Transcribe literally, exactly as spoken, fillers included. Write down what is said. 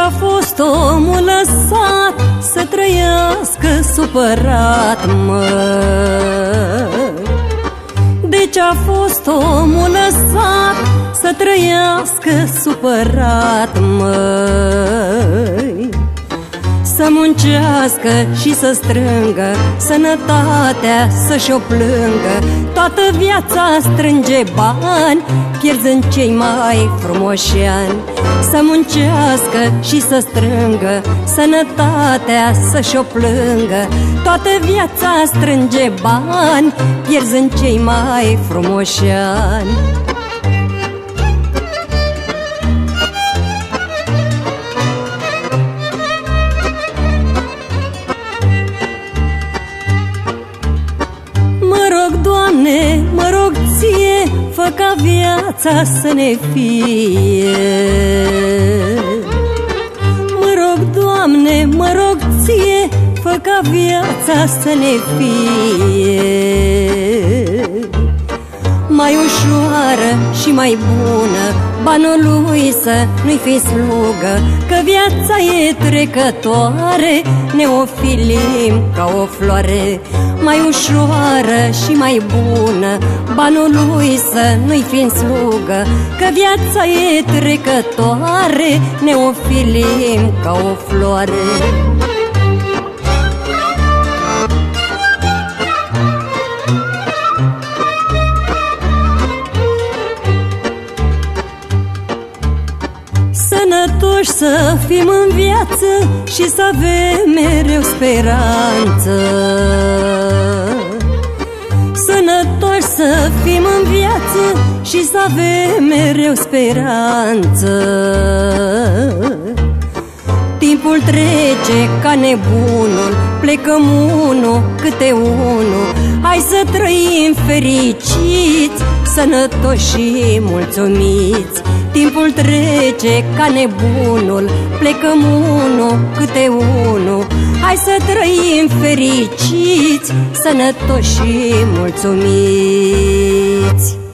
ce-a fost omul lăsat să trăiască supărat, măi? De ce-a fost omul lăsat să trăiască supărat, măi? Să muncească și să strângă sănătatea, să-și o plângă. Toată viața strânge bani, pierzând cei mai frumoși ani. Să muncească și să strângă sănătatea, să-și o plângă. Toată viața strânge bani, pierzând cei mai frumoși ani. Doamne, mă rog ție, fă ca viața să ne fie. Mă rog, Doamne, mă rog ție, fă ca viața să ne fie mai ușoară și mai bună, banului să nu-i fi slugă, că viața e trecătoare, ne ofilim ca o floare. Mai ușoară și mai bună, banului să nu-i fi în slugă, că viața e trecătoare, ne ofilim ca o floare. Sănătoși să fim în viață și să avem mereu speranță. Sănătoși să fim în viață și să avem mereu speranță. Timpul trece ca nebunul, plecăm unul câte unul. Hai să trăim fericiți, sănătoși și mulțumiți. Timpul trece ca nebunul, plecăm unul câte unul. Hai să trăim fericiți, sănătoși și mulțumiți.